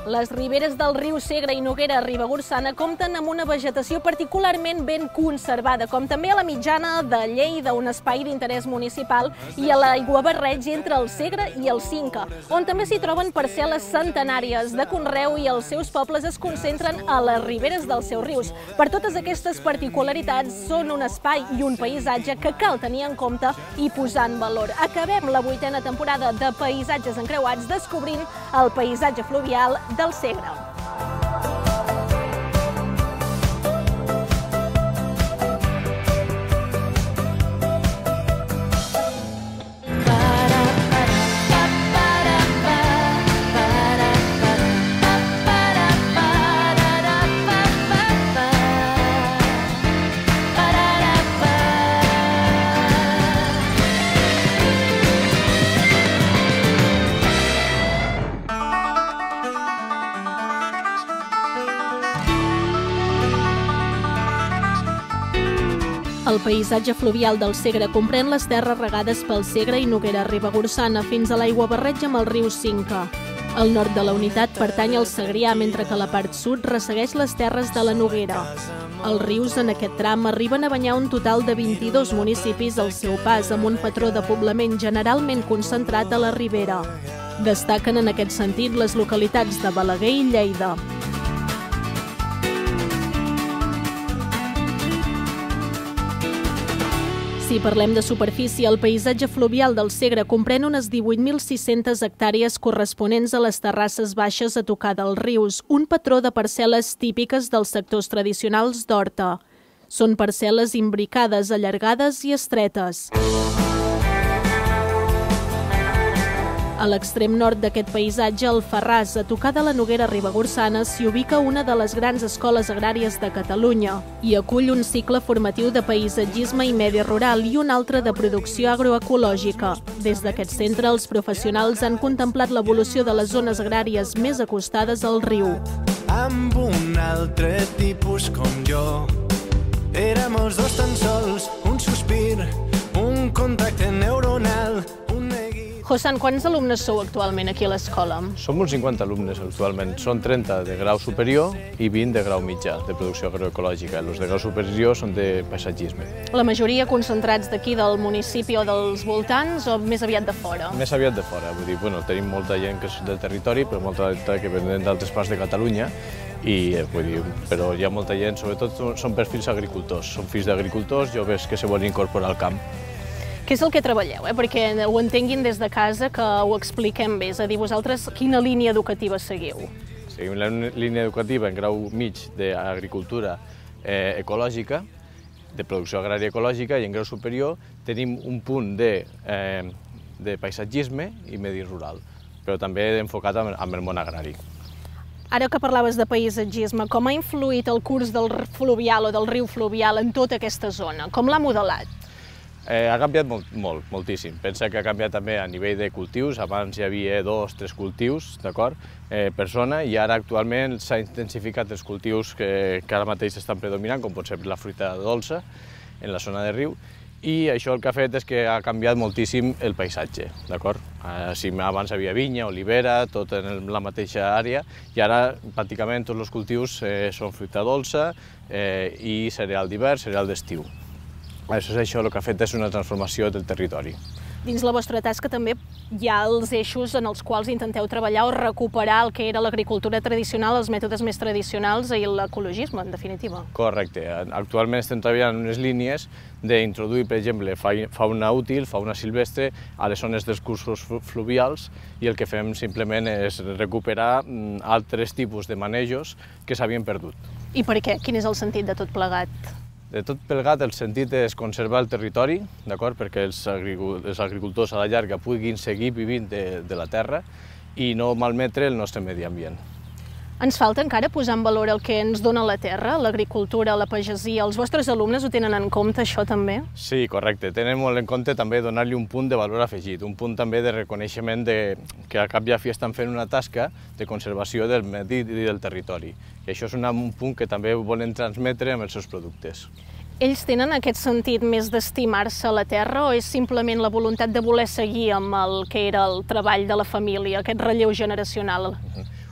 Les riberes del riu Segre i Noguera Ribagorçana compten amb una vegetació particularment ben conservada, com també a la mitjana de Lleida, un espai d'interès municipal, i a l'aiguabarreig entre el Segre i el Cinca, on també s'hi troben parcel·les centenàries de conreu i els seus pobles es concentren a les riberes dels seus rius. Per totes aquestes particularitats, són un espai i un paisatge que cal tenir en compte i posar en valor. Acabem la 8a temporada de Paisatges Encreuats descobrint el paisatge fluvial del Segre. El paisatge fluvial del Segre comprèn les terres regades pel Segre i Noguera Ribagorçana fins a l'aiguabarreig amb el riu Cinca. El nord de la unitat pertany al Segrià, mentre que la part sud ressegueix les terres de la Noguera. Els rius en aquest tram arriben a banyar un total de 22 municipis al seu pas, amb un patró de poblament generalment concentrat a la ribera. Destaquen en aquest sentit les localitats de Balaguer i Lleida. Si parlem de superfície, el paisatge fluvial del Segre comprèn unes 18.600 hectàrees corresponents a les terrasses baixes a tocar dels rius, un patró de parcel·les típiques dels sectors tradicionals d'Horta. Són parcel·les imbricades, allargades i estretes. A l'extrem nord d'aquest paisatge, al Ferràs, a tocar de la Noguera Ribagorçana, s'hi ubica una de les grans escoles agràries de Catalunya i acull un cicle formatiu de paisatgisme i medi rural i un altre de producció agroecològica. Des d'aquest centre, els professionals han contemplat l'evolució de les zones agràries més acostades al riu. Amb un altre tipus com jo, érem els dos tan sols, un sospir, un contacte neuronal, un neguit. Josan, quants alumnes sou actualment aquí a l'escola? Som uns 50 alumnes actualment. Són 30 de grau superior i 20 de grau mitjà, de producció agroecològica. Els de grau superior són de paisatgisme. La majoria concentrats d'aquí del municipi o dels voltants o més aviat de fora? Més aviat de fora. Vull dir, tenim molta gent que és del territori, però molta gent que venen d'altres parts de Catalunya. Però hi ha molta gent, sobretot són perfils agricultors. Són fills d'agricultors, joves que se volen incorporar al camp. Què és el que treballeu? Perquè ho entenguin des de casa, que ho expliquem bé. És a dir, vosaltres quina línia educativa seguiu? Seguim la línia educativa en grau mig d'agricultura ecològica, de producció agrària ecològica, i en grau superior tenim un punt de paisatgisme i medi rural, però també enfocat amb el món agrari. Ara que parlaves de paisatgisme, com ha influït el curs del fluvial o del riu fluvial en tota aquesta zona? Com l'ha modelat? Ha canviat moltíssim. Pensa que ha canviat també a nivell de cultius. Abans hi havia 2 o 3 cultius, d'acord, per zona, i ara actualment s'ha intensificat els cultius que ara mateix estan predominant, com pot ser la fruita dolça en la zona de riu, i això el que ha fet és que ha canviat moltíssim el paisatge, d'acord? Si abans hi havia vinya, olivera, tot en la mateixa àrea, i ara pràcticament tots els cultius són fruita dolça i cereal d'hivern, cereal d'estiu. Això el que ha fet és una transformació del territori. Dins la vostra tasca també hi ha els eixos en els quals intenteu treballar o recuperar el que era l'agricultura tradicional, els mètodes més tradicionals i l'ecologisme, en definitiva. Correcte. Actualment estem treballant en unes línies d'introduir, per exemple, fauna útil, fauna silvestre, a les zones dels cursos fluvials, i el que fem simplement és recuperar altres tipus de manejos que s'havien perdut. I per què? Quin és el sentit de tot plegat? De tot plegat, el sentit és conservar el territori, perquè els agricultors a la llarga puguin seguir vivint de la terra i no malmetre el nostre medi ambient. Ens falta encara posar en valor el que ens dona la terra, l'agricultura, la pagesia. Els vostres alumnes ho tenen en compte, això també? Sí, correcte. Tenen molt en compte també donar-li un punt de valor afegit, un punt també de reconeixement que al cap i a fi estan fent una tasca de conservació del medi i del territori. I això és un punt que també volen transmetre amb els seus productes. Ells tenen aquest sentit més d'estimar-se la terra o és simplement la voluntat de voler seguir amb el que era el treball de la família, aquest relleu generacional?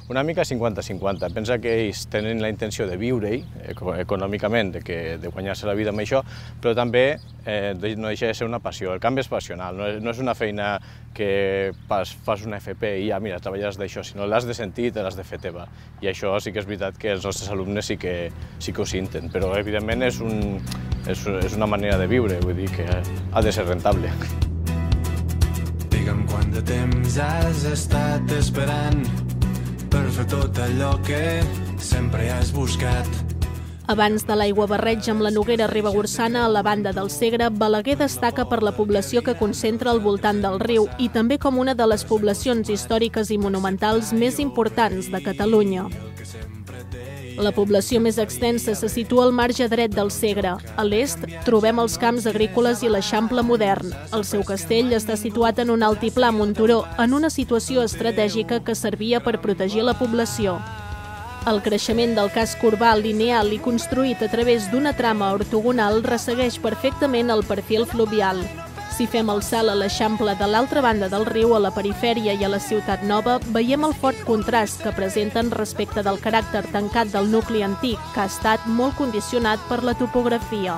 una mica 50-50. Pensa que ells tenen la intenció de viure-hi econòmicament, de guanyar-se la vida amb això, però també no deixa de ser una passió. El canvi és passional, no és una feina que fas una FP i ja, mira, treballes d'això, sinó l'has de sentir i te l'has de fer teva. I això sí que és veritat que els nostres alumnes sí que ho senten, però evidentment és una manera de viure, vull dir que ha de ser rentable. Digue'm quant de temps has estat esperant per fer tot allò que sempre has buscat. Abans de l'aiguabarreig amb la Noguera Ribagorçana a la banda del Segre, Balaguer destaca per la població que concentra al voltant del riu i també com una de les poblacions històriques i monumentals més importants de Catalunya. La població més extensa se situa al marge dret del Segre. A l'est trobem els camps agrícoles i l'Eixample modern. El seu castell està situat en un altiplà Monturó, en una situació estratègica que servia per protegir la població. El creixement del casc urbà lineal i construït a través d'una trama ortogonal ressegueix perfectament el perfil fluvial. Si fem el salt a l'Eixample de l'altra banda del riu, a la perifèria i a la Ciutat Nova, veiem el fort contrast que presenten respecte del caràcter tancat del nucli antic, que ha estat molt condicionat per la topografia.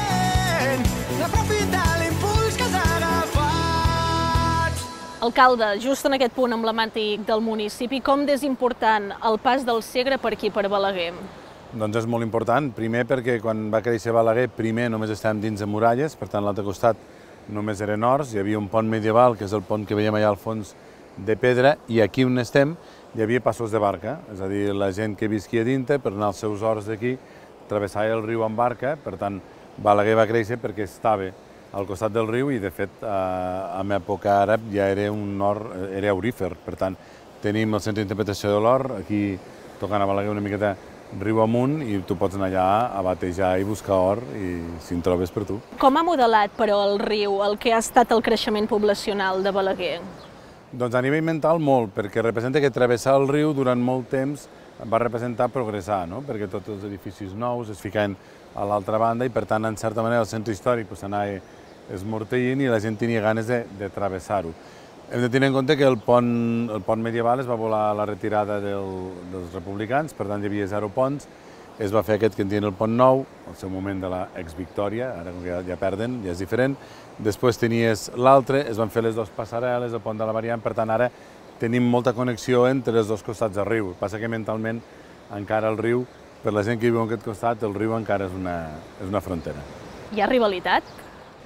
Alcalde, just en aquest punt emblemàtic del municipi, com d'és important el pas del Segre per aquí, per Balaguer? Doncs és molt important, primer perquè quan va créixer Balaguer, primer només estàvem dins de muralles, per tant l'altre costat només eren horts, hi havia un pont medieval, que és el pont que veiem allà al fons de pedra, i aquí on estem hi havia passos de barca, és a dir, la gent que visquia dintre per anar als seus horts d'aquí, travessava el riu amb barca, per tant Balaguer va créixer perquè estava al costat del riu i, de fet, en època àrab ja era un hort, era aurífer. Per tant, tenim el centre d'interpretació de l'hort, aquí tocant a Balaguer una miqueta riu amunt i tu pots anar allà a batejar i buscar or i si en trobes per tu. Com ha modelat, però, el riu, el que ha estat el creixement poblacional de Balaguer? Doncs a nivell mental molt, perquè representa que travessar el riu durant molt temps va representar progressar, no? Perquè tots els edificis nous es ficaven a l'altra banda i, per tant, en certa manera, el centre històric s'anava esmorteint i la gent tenia ganes de travessar-ho. Hem de tenir en compte que el pont medieval es va volar a la retirada dels republicans, per tant hi havia 0 ponts, es va fer aquest que en diuen el pont nou, al seu moment de l'ex-Victòria, ara ja perden, ja és diferent. Després tenies l'altre, es van fer les 2 passarel·les, el pont de la Variant, per tant ara tenim molta connexió entre els 2 costats del riu. Passa que mentalment encara el riu, per la gent que viu en aquest costat, el riu encara és una frontera. Hi ha rivalitat?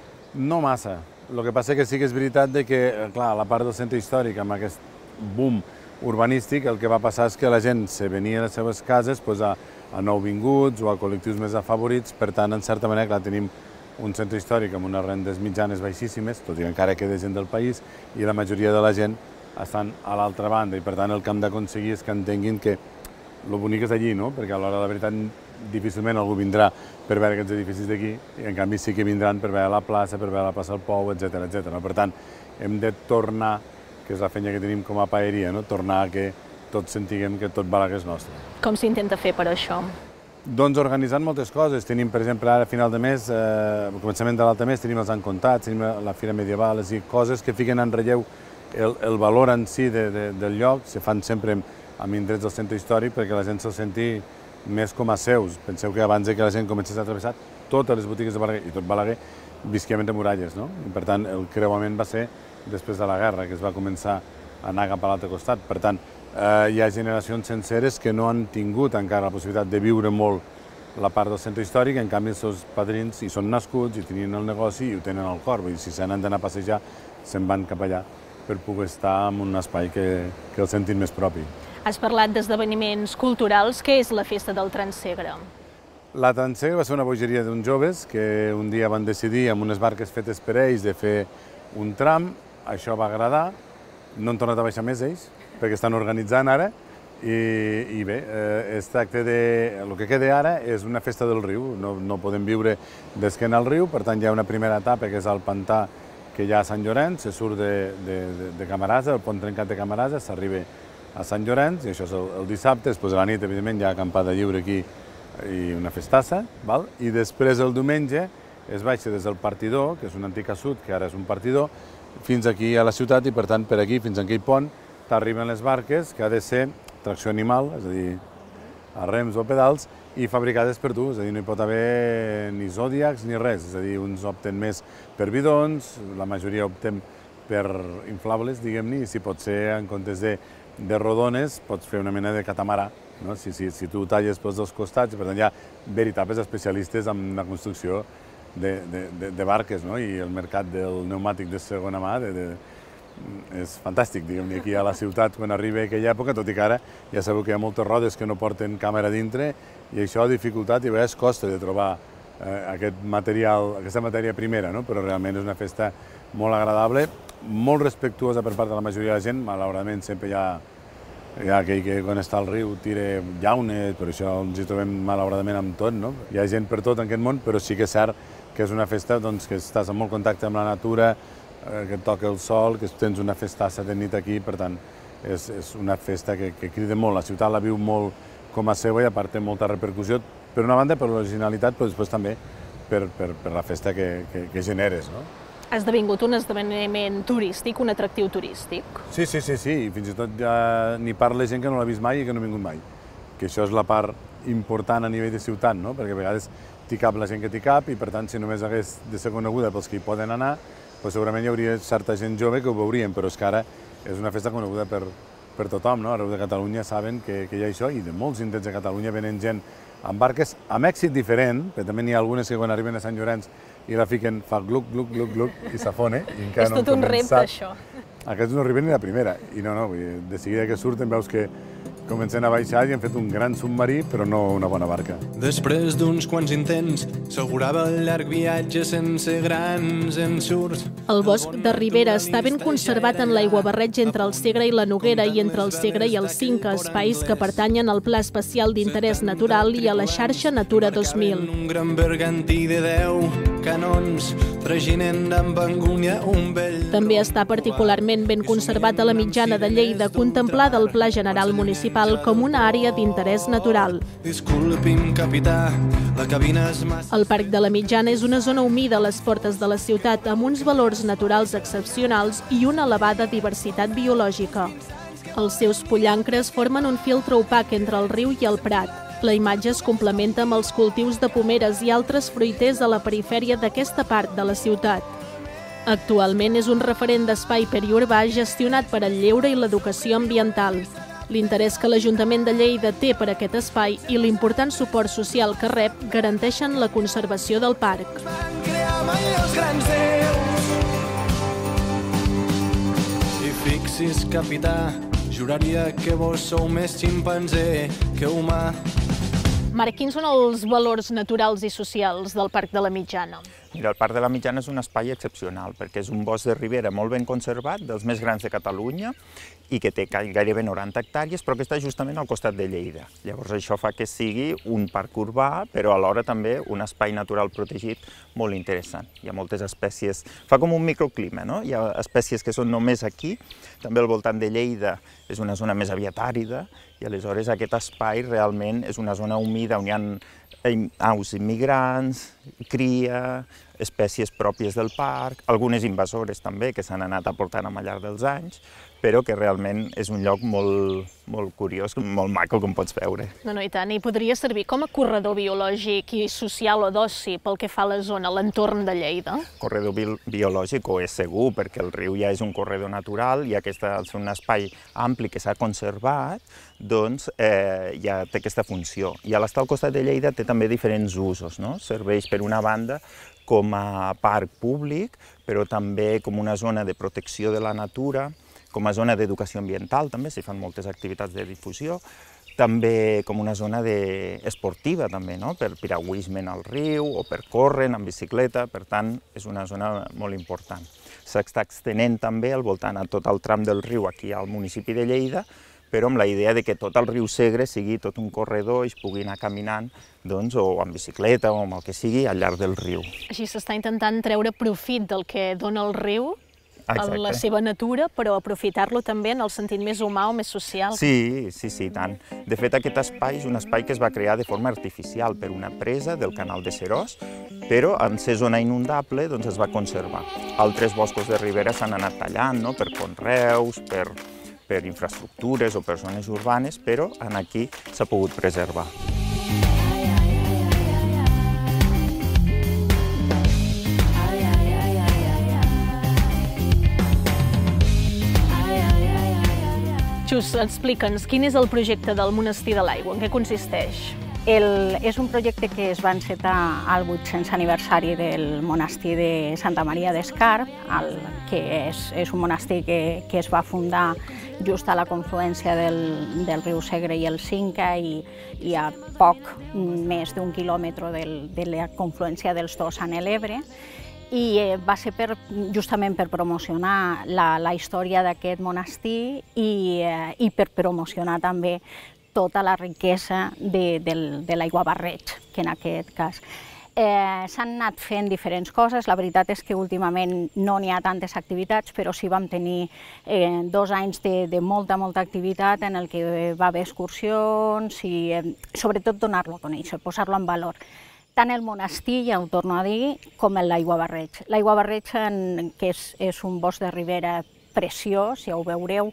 No massa. El que passa que sí que és veritat que, clar, a la part del centre històric, amb aquest boom urbanístic, el que va passar és que la gent se venia a les seves cases a nouvinguts o a col·lectius més afavorits, per tant, en certa manera, clar, tenim un centre històric amb unes rendes mitjanes baixíssimes, tot i que encara queda gent del país, i la majoria de la gent estan a l'altra banda, i per tant el que hem d'aconseguir és que entenguin que el bonic és allí, no? Perquè a l'hora de la veritat difícilment algú vindrà per veure aquests edificis d'aquí, i en canvi sí que vindran per veure la plaça, per veure la plaça del Pou, etc. Per tant, hem de tornar, que és la feina que tenim com a paeria, tornar a que tots sentiguem que tot Balaguer és nostre. Com s'intenta fer per això? Doncs organitzant moltes coses. Tenim, per exemple, ara a final de mes, al començament de l'altre mes, tenim els encontats, tenim la Fira Medieval, és a dir, coses que fiquen en relleu el valor en si del lloc, se fan sempre amb indrets del centre històric perquè la gent se'l senti més com a seus. Penseu que abans que la gent comencés a travessar totes les botigues de Balaguer i tot Balaguer visquem entre muralles, no? I per tant, el creuament va ser després de la guerra, que es va començar a anar cap a l'altre costat. Per tant, hi ha generacions senceres que no han tingut encara la possibilitat de viure molt la part del centre històric, en canvi els seus padrins hi són nascuts, hi tenien el negoci i ho tenen al cor. Vull dir, si se n'han d'anar a passejar, se'n van cap allà per poder estar en un espai que el sentin més propi. Has parlat d'esdeveniments culturals. Què és la Festa del Transsegre? La Transsegre va ser una bogeria d'uns joves que un dia van decidir, amb unes barques fetes per ells, de fer un tram. Això va agradar. No han tornat a baixar més ells, perquè estan organitzant ara. I bé, es tracta de... El que queda ara és una festa del riu. No podem viure d'esquena al riu, per tant hi ha una primera etapa, que és el pantà que hi ha a Sant Llorenç, se surt de Camarasa, el pont trencat de Camarasa, s'arriba a Sant Llorenç, i això és el dissabte. Després de la nit, evidentment, hi ha acampada lliure aquí i una festassa, i després el diumenge es baixa des del partidor, que és un antic assut, que ara és un partidor, fins aquí a la ciutat, i per tant per aquí, fins a aquell pont, t'arriben les barques, que ha de ser tracció animal, és a dir, a rems o pedals, i fabricades per tu, és a dir, no hi pot haver ni zòdiacs ni res, és a dir, uns opten més per bidons, la majoria opten per inflables, diguem-ne, i si pot ser, en comptes de rodones, pots fer una mena de catamarà, no? Si tu talles pels dos costats, per tant hi ha veritables especialistes en la construcció de barques, no? I el mercat del pneumàtic de segona mà és fantàstic, diguem-ne, aquí a la ciutat quan arriba aquella època, tot i que ara ja sabeu que hi ha moltes rodes que no porten càmera dintre i això ha dificultat i a vegades costa de trobar aquest material, aquesta matèria primera, no? Però realment és una festa molt agradable, molt respectuosa per part de la majoria de la gent, malauradament sempre hi ha aquell que quan està al riu tira llaunes, però això ens hi trobem malauradament amb tot, no? Hi ha gent per tot en aquest món, però sí que és cert que és una festa que estàs en molt contacte amb la natura, que et toca el sol, que tens una festassa de nit aquí, per tant, és una festa que crida molt. La ciutat la viu molt com a seva i a part té molta repercussió, per una banda per l'originalitat, però després també per la festa que generes, no? Ha esdevingut un esdeveniment turístic, un atractiu turístic. Sí, i fins i tot ja n'hi parla gent que no l'ha vist mai i que no ha vingut mai. Que això és la part important a nivell de ciutat, no? Perquè a vegades t'hi cap la gent que t'hi cap i per tant si només hagués de ser coneguda pels que hi poden anar, doncs segurament hi hauria certa gent jove que ho veurien, però és que ara és una festa coneguda per tothom, no? Arreu de Catalunya saben que hi ha això i de molts indrets de Catalunya venen gent amb barques amb èxit diferent, perquè també n'hi ha algunes que quan arriben a Sant Llorenç i la fiquen, fa gluc, gluc, gluc, gluc, i s'afone. És tot un repte, això. Aquests no arriben ni la primera, i no, de seguida que surten veus que comencen a baixar i han fet un gran submarí, però no una bona barca. Després d'uns quants intents, s'augurava el llarg viatge sense grans ensurts. El bosc de Ribera està ben conservat en l'aiguabarreig entre el Segre i la Noguera i entre el Segre i el Cinca, espais que pertanyen al Pla Especial d'Interès Natural i a la xarxa Natura 2000. Un gran bergantí de 10 canons, traginen amb angúnia un vell... També està particularment ben conservat a la Mitjana de Lleida, contemplada al Pla General Municipal com una àrea d'interès natural. Disculpi'm, capità, la cabina és massa... El Parc de la Mitjana és una zona humida a les portes de la ciutat amb uns valors naturals excepcionals i una elevada diversitat biològica. Els seus pollancres formen un filtre opac entre el riu i el prat. La imatge es complementa amb els cultius de pomeres i altres fruiters a la perifèria d'aquesta part de la ciutat. Actualment és un referent d'espai periurbà gestionat per al lleure i l'educació ambiental. L'interès que l'Ajuntament de Lleida té per aquest espai i l'important suport social que rep garanteixen la conservació del parc. Van crear mai els grans déus. I fixis, capità, juraria que vos sou més ximpanzé que humà. Marc, quins són els valors naturals i socials del Parc de la Mitjana? Mira, el Parc de la Mitjana és un espai excepcional perquè és un bosc de ribera molt ben conservat, dels més grans de Catalunya, i que té gairebé 90 hectàrees, però que està justament al costat de Lleida. Llavors això fa que sigui un parc urbà, però alhora també un espai natural protegit molt interessant. Hi ha moltes espècies, fa com un microclima, no? Hi ha espècies que són només aquí, també al voltant de Lleida és una zona més aviat àrida, i aleshores aquest espai realment és una zona humida on hi ha aus immigrants, cria, espècies pròpies del parc, algunes invasores també que s'han anat aportant al llarg dels anys, però que realment és un lloc molt curiós, molt maco, com pots veure. No, i tant. I podria servir com a corredor biològic i social o d'oci pel que fa a la zona, l'entorn de Lleida? Corredor biològic ho és segur, perquè el riu ja és un corredor natural i al ser un espai ampli que s'ha conservat, doncs ja té aquesta funció. I a l'estar al costat de Lleida té també diferents usos, no? Serveix per una banda com a parc públic, però també com una zona de protecció de la natura, com a zona d'educació ambiental, també s'hi fan moltes activitats de difusió, també com una zona esportiva, també, no? Per piragüisme al riu o per córrer en bicicleta, per tant, és una zona molt important. S'està extenent també al voltant a tot el tram del riu aquí al municipi de Lleida, però amb la idea de que tot el riu Segre sigui tot un corredor i es pugui anar caminant, doncs, o amb bicicleta o amb el que sigui al llarg del riu. Així s'està intentant treure profit del que dona el riu, Exacte. La seva natura, però aprofitar-lo també en el sentit més humà o més social. Sí, tant. De fet, aquest espai és un espai que es va crear de forma artificial per una presa del canal de Serós, però en ser zona inundable doncs es va conservar. Altres boscos de ribera s'han anat tallant, no? Per conreus, per infraestructures o per zones urbanes, però aquí s'ha pogut preservar. Xus, explica'ns, quin és el projecte del Monestir de l'Aigua? En què consisteix? És un projecte que es va encetar al 800 aniversari del monestir de Santa Maria d'Escarp, que és un monestir que es va fundar just a la confluència del riu Segre i el Cinca i a poc més d'un quilòmetre de la confluència dels dos en l'Ebre. I va ser justament per promocionar la història d'aquest monestir i per promocionar també tota la riquesa de l'aiguabarreig, que en aquest cas. S'han anat fent diferents coses, la veritat és que últimament no n'hi ha tantes activitats, però sí vam tenir 2 anys de molta activitat en el que va haver excursions i sobretot donar-lo a conèixer, posar-lo en valor. Tant el monestir, ja ho torno a dir, com l'aiguabarreig. L'aiguabarreig, que és un bosc de ribera preciós, ja ho veureu,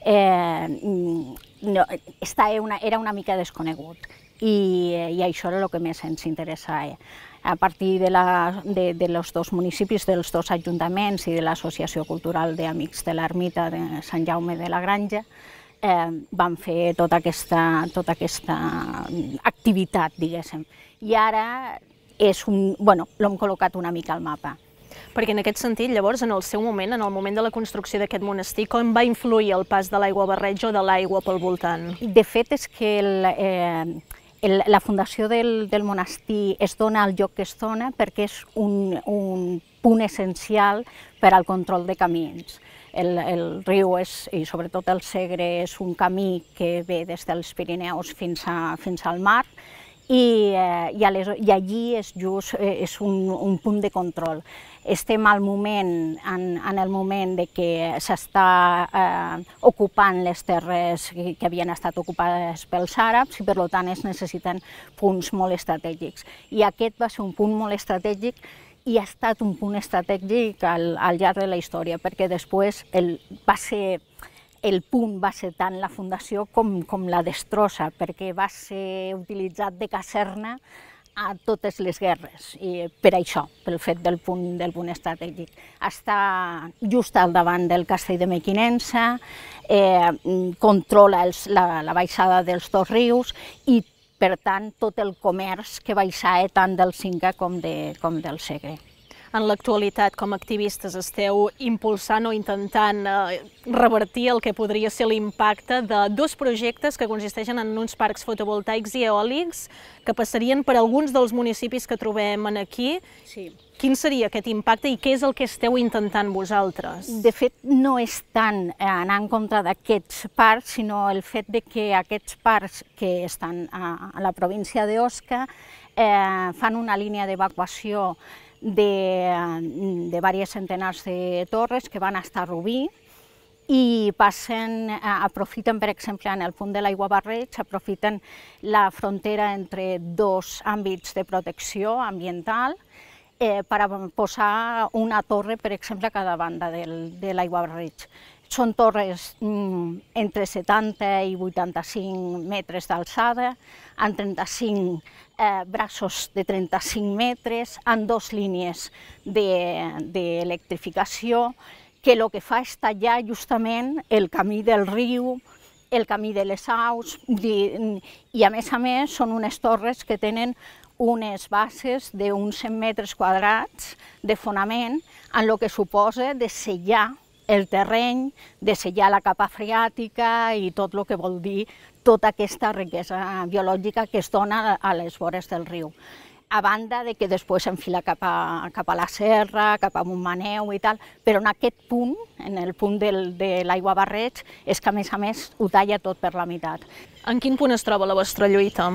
era una mica desconegut i això era el que més ens interessava. A partir dels 2 municipis, dels 2 ajuntaments i de l'Associació Cultural d'Amics de l'Ermita de Sant Jaume de la Granja, vam fer tota aquesta activitat, diguéssim. I ara l'hem col·locat una mica al mapa. Perquè en aquest sentit, llavors, en el seu moment, en el moment de la construcció d'aquest monestir, com va influir el pas de l'aiguabarreig o de l'aigua pel voltant? De fet, és que la fundació del monestir es dona al lloc que es dona perquè és un punt essencial per al control de camins. El riu i sobretot el Segre és un camí que ve des dels Pirineus fins al mar i allí és un punt de control. Estem en el moment que s'està ocupant les terres que havien estat ocupades pels àrabs i per tant es necessiten punts molt estratègics. I aquest va ser un punt molt estratègic i ha estat un punt estratègic al llarg de la història, perquè després el punt va ser tant la fundació com la destrossa, perquè va ser utilitzat de caserna a totes les guerres, i per això, pel fet del punt estratègic. Està just al davant del castell de Mequinensa, controla la baixada dels 2 rius i, per tant, tot el comerç que baixava tant del Cinca com del Segre. En l'actualitat, com a activistes, esteu impulsant o intentant revertir el que podria ser l'impacte de 2 projectes que consisteixen en uns parcs fotovoltaics i eòlics que passarien per alguns dels municipis que trobem aquí. Sí. Quin seria aquest impacte i què és el que esteu intentant vosaltres? De fet, no és tant anar en contra d'aquests parcs, sinó el fet que aquests parcs que estan a la província d'Osca fan una línia d'evacuació de diversos centenars de torres que van estar a Rubí i aprofiten, per exemple, en el punt de l'aiguabarreig, aprofiten la frontera entre 2 àmbits de protecció ambiental per posar una torre, per exemple, a cada banda de l'aiguabarreig. Són torres entre 70 i 85 metres d'alçada, amb 35 braços de 35 metres, amb 2 línies d'electrificació, que el que fa és tallar justament el camí del riu, el camí de les aus, i a més són unes torres que tenen unes bases d'uns 100 metres quadrats de fonament, en el que suposa de sellar el terreny, de sellar la capa freàtica i tot el que vol dir tota aquesta riquesa biològica que es dona a les vores del riu. A banda de que després s'enfila cap a la serra, cap a Montmaneu i tal, però en aquest punt, en el punt de l'aiguabarreig, és que a més ho talla tot per la meitat. En quin punt es troba la vostra lluita?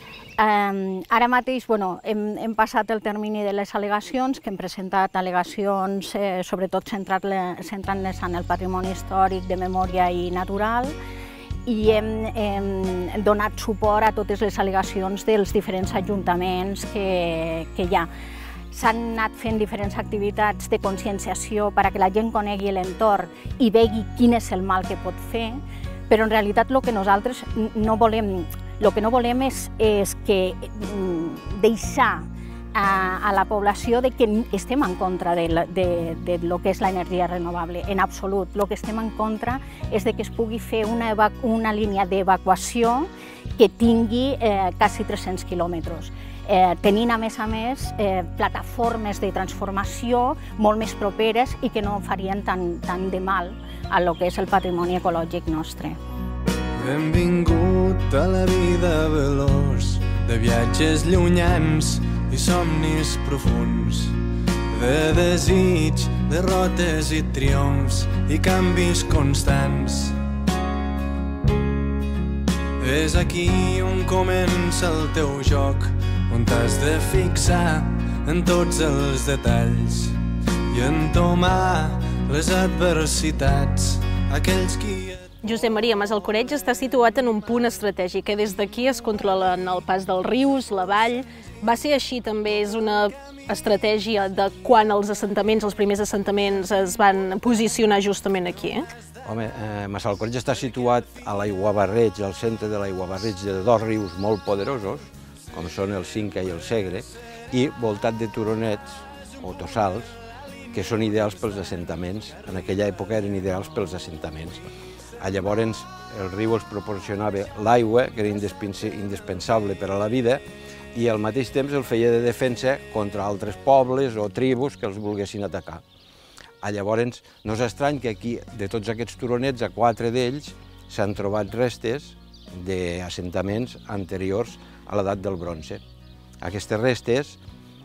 Ara mateix hem passat el termini de les al·legacions, que hem presentat al·legacions sobretot centrant-les en el patrimoni històric de memòria i natural, i hem donat suport a totes les al·legacions dels diferents ajuntaments que hi ha. s'han anat fent diferents activitats de conscienciació perquè la gent conegui l'entorn i vegi quin és el mal que pot fer, però en realitat el que nosaltres no volem, és que deixar a la població de que estem en contra de lo que és l'energia renovable, en absolut. El que estem en contra és de que es pugui fer una línia d'evacuació que tingui quasi 300 quilòmetres, tenint a més plataformes de transformació molt més properes i que no farien tant de mal a lo que és el patrimoni ecològic nostre. Benvingut a la vida veloç de viatges llunyans i somnis profuns, de desig, derrotes i triomfs i canvis constants. És aquí on comença el teu joc, on t'has de fixar en tots els detalls i entomar les adversitats, aquells qui... Josep Maria, Massalcoreig està situat en un punt estratègic, que des d'aquí es controlen el pas dels rius, la vall. Va ser així també, és una estratègia de quan els primers assentaments es van posicionar justament aquí? Home, Massalcoreig està situat a l'aiguabarreig, al centre de l'aiguabarreig de dos rius molt poderosos, com són el Cinca i el Segre, i voltat de turonets o tossals, que són ideals pels assentaments. En aquella època eren ideals pels assentaments. Llavors el riu els proporcionava l'aigua, que era indispensable per a la vida, i al mateix temps el feia de defensa contra altres pobles o tribus que els volguessin atacar. Llavors no és estrany que aquí, de tots aquests turonets, a 4 d'ells s'han trobat restes d'assentaments anteriors a l'edat del bronze. Aquestes restes,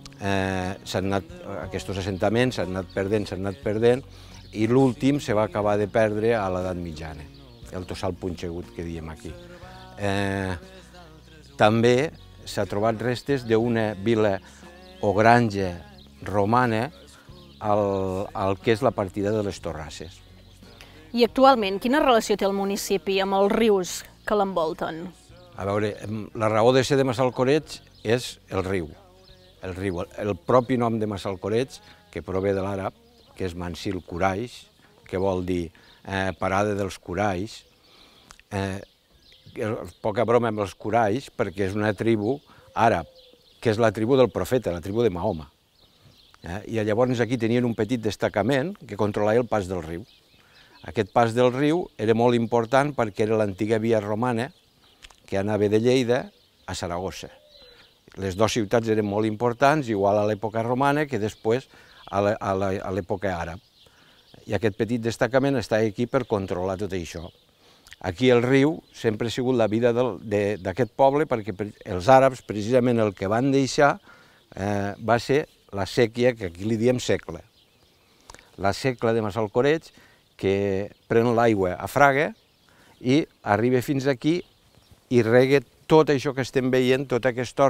aquests assentaments s'han anat perdent, i l'últim se va acabar de perdre a l'edat mitjana, el tossal punxegut que diem aquí. També s'ha trobat restes d'una vila o granja romana al que és la partida de les Torrasses. I actualment, quina relació té el municipi amb els rius que l'envolten? A veure, la raó de ser de Massalcoreig és el riu. El propi nom de Massalcoreig, que prové de l'àrab, que és Mansil Quraish, que vol dir parada dels Quraish. Poca broma amb els Quraish, perquè és una tribu àrab, que és la tribu del profeta, la tribu de Mahoma. I llavors aquí tenien un petit destacament que controlava el pas del riu. Aquest pas del riu era molt important perquè era l'antiga via romana que anava de Lleida a Saragossa. Les dues ciutats eren molt importants, igual a l'època romana que després a l'època àrab. I aquest petit destacament està aquí per controlar tot això. Aquí el riu sempre ha sigut la vida d'aquest poble perquè els àrabs precisament el que van deixar va ser la séquia, que aquí li diem segle. La segle de Massalcoreig, que pren l'aigua a Fraga i arriba fins aquí i rega tot això que estem veient, tota aquesta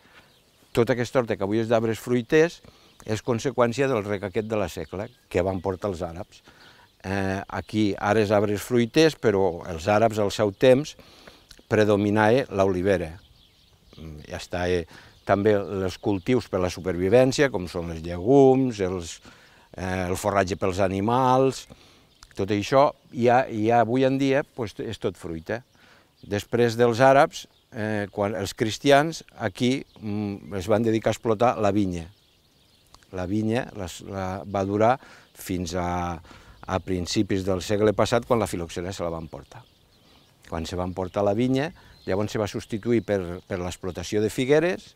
horta que avui és d'arbres fruiters, és conseqüència del reg aquest de la segle que van portar els àrabs. Aquí ara és arbres fruiters, però els àrabs al seu temps predominava l'olivera. Ja està, també els cultius per la supervivència, com són els llegums, el forratge pels animals, tot això, i avui en dia és tot fruita. Després dels àrabs, quan els cristians aquí es van dedicar a explotar la vinya. La vinya va durar fins a principis del segle passat, quan la filoxera se la van portar. Quan se van portar la vinya, llavors se va substituir per l'explotació de figueres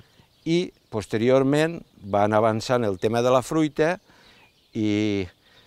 i posteriorment van avançant el tema de la fruita i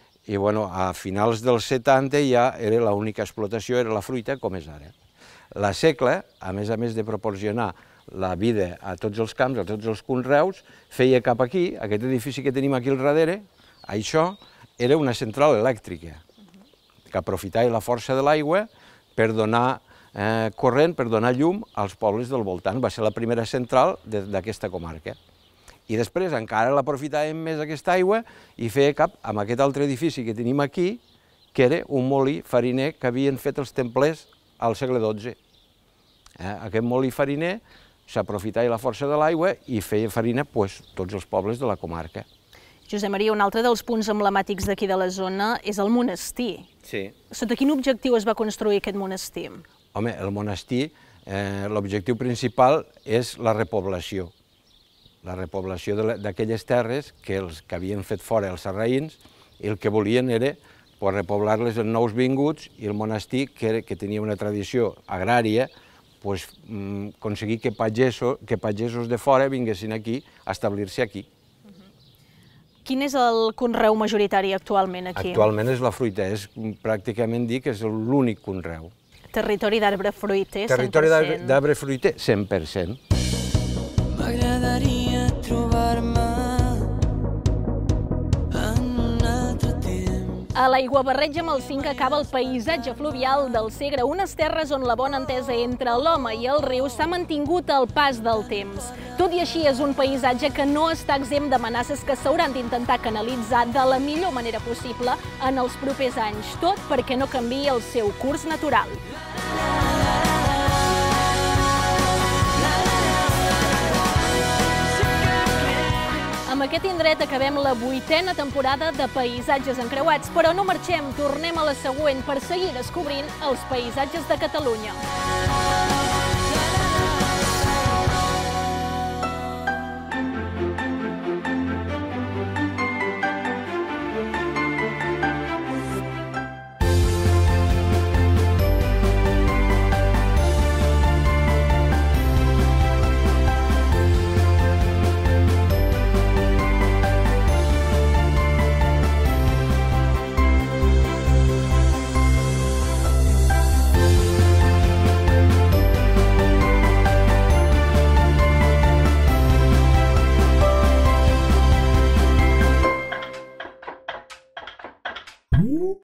a finals dels 70 ja era l'única explotació, era la fruita com és ara. La segle, a més de proporcionar la vida a tots els camps, a tots els conreus, feia cap aquí, aquest edifici que tenim aquí al darrere, això era una central elèctrica que aprofitava la força de l'aigua per donar corrent, per donar llum als pobles del voltant. Va ser la primera central d'aquesta comarca. I després encara l'aprofitàvem més aquesta aigua i feia cap amb aquest altre edifici que tenim aquí, que era un molí fariner que havien fet els templers al segle XII. Aquest molí fariner s'aprofitava la força de l'aigua i feia farina tots els pobles de la comarca. Josep Maria, un altre dels punts emblemàtics d'aquí de la zona és el monestir. Sí. Sota quin objectiu es va construir aquest monestir? Home, el monestir, l'objectiu principal és la repoblació d'aquelles terres que els que havien fet fora els sarraïns i el que volien era repoblar-les amb nous vinguts i el monestir, que tenia una tradició agrària, aconseguir que pagesos de fora vinguessin aquí a establir-se aquí. Quin és el conreu majoritari actualment aquí? Actualment és la fruita, pràcticament dir que és l'únic conreu. Territori d'arbre fruiter, 100%. Territori d'arbre fruiter, 100%. M'agradaria trobar-me en un altre temps. A l'Aiguabarreig amb el Cinc acaba el paisatge fluvial del Segre, unes terres on la bona entesa entre l'home i el riu s'ha mantingut al pas del temps. Tot i així és un paisatge que no està exempt d'amenaces que s'hauran d'intentar canalitzar de la millor manera possible en els propers anys, tot perquè no canviï el seu curs natural. Amb aquest indret acabem la 8a temporada de Paisatges Encreuats, però no marxem, tornem a la següent per seguir descobrint els paisatges de Catalunya.